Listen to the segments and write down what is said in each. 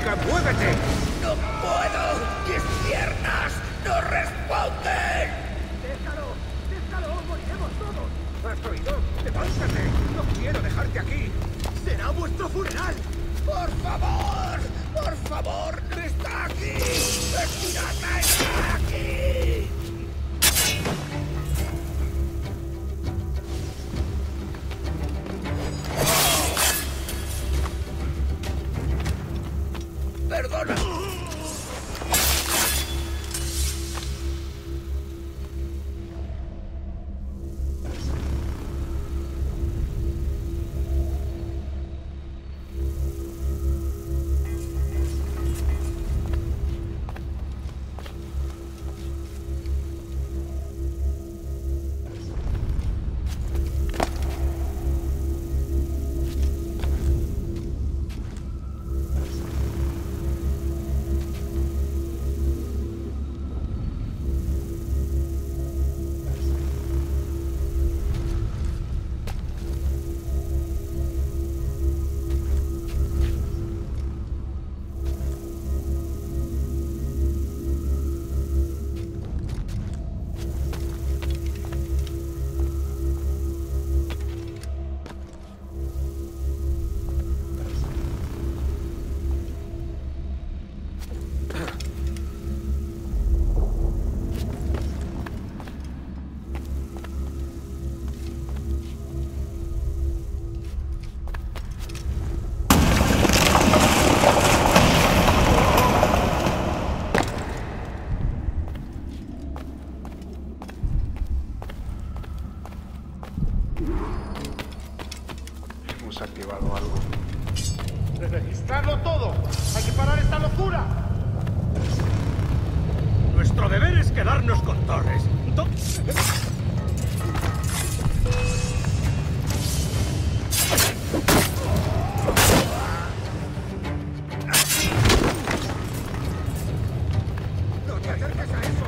¡Venga, muévete! ¡No puedo! ¡Mis piernas no responden! ¡Déjalo! ¡Moriremos todos! ¿Has oído? ¡Levántate! ¡No quiero dejarte aquí! ¡Será vuestro funeral! ¡Por favor! ¡Por favor! ¡No está aquí! ¡Estirad-me! ¡Está aquí! ¡Perdona! Hemos activado algo. ¡Registrarlo todo! ¡Hay que parar esta locura! Nuestro deber es quedarnos con Torres. ¡No te acerques a eso!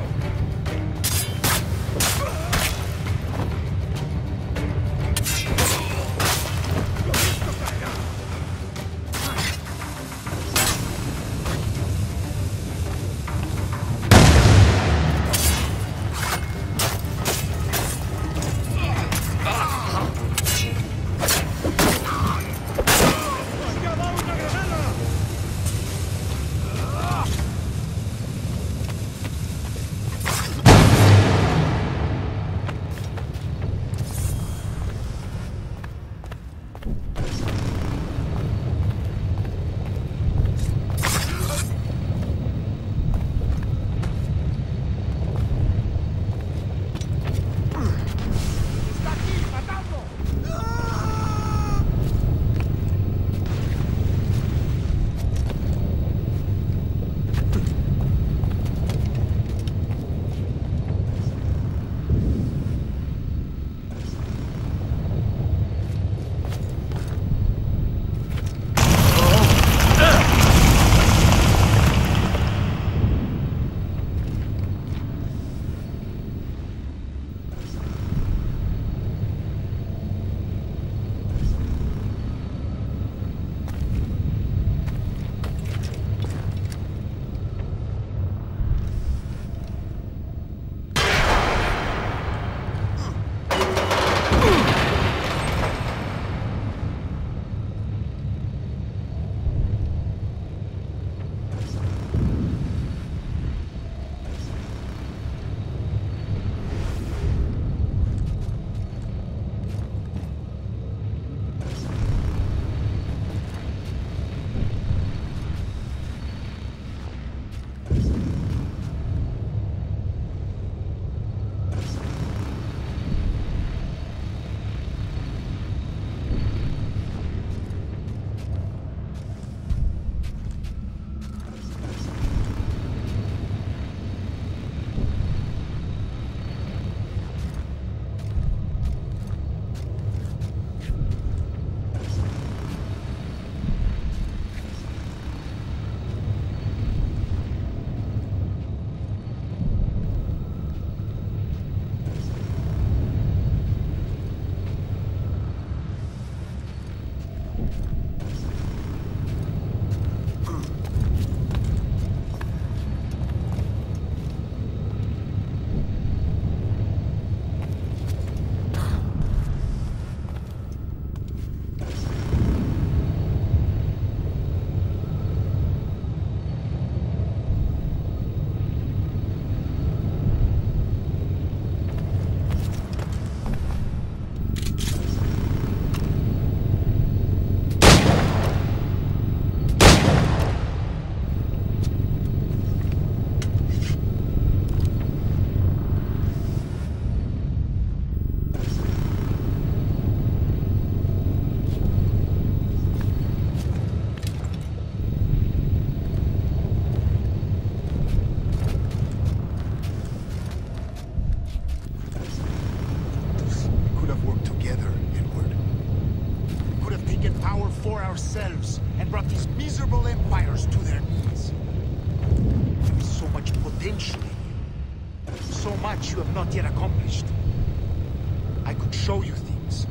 brought these miserable empires to their knees. There is so much potential in you. So much you have not yet accomplished. I could show you things.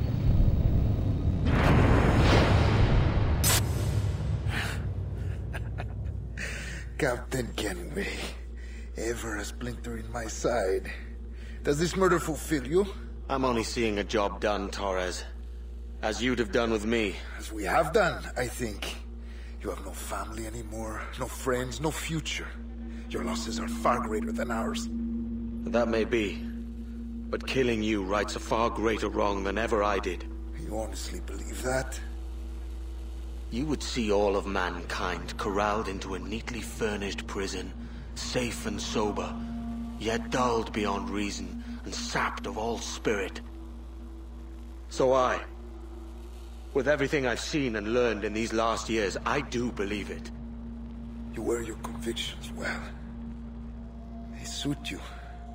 Captain Kenway, ever a splinter in my side. Does this murder fulfill you? I'm only seeing a job done, Torres. As you'd have done with me. As we have done, I think. You have no family anymore, no friends, no future. Your losses are far greater than ours. That may be. But killing you rights a far greater wrong than ever I did. You honestly believe that? You would see all of mankind corralled into a neatly furnished prison, safe and sober, yet dulled beyond reason and sapped of all spirit. So with everything I've seen and learned in these last years, I do believe it. You wear your convictions well. They suit you.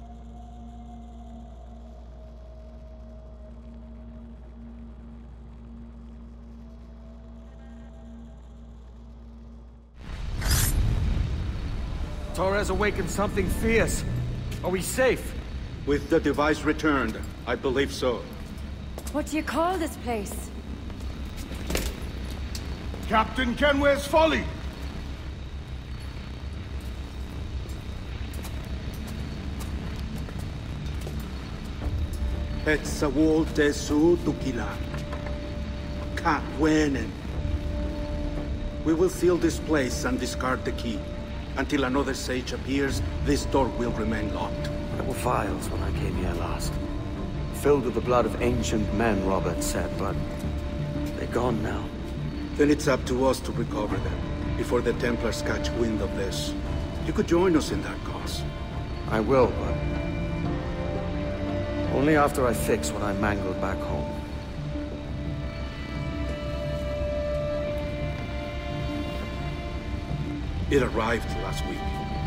Torres awakened something fierce. Are we safe? With the device returned, I believe so. What do you call this place? Captain Kenway's Folly! Hetzawol Tesu Tukila. Katwenen. We will seal this place and discard the key. Until another sage appears, this door will remain locked. There were vials when I came here last. Filled with the blood of ancient men, Robert said, but they're gone now. Then it's up to us to recover them, before the Templars catch wind of this. You could join us in that cause. I will, but only after I fix what I mangled back home. It arrived last week.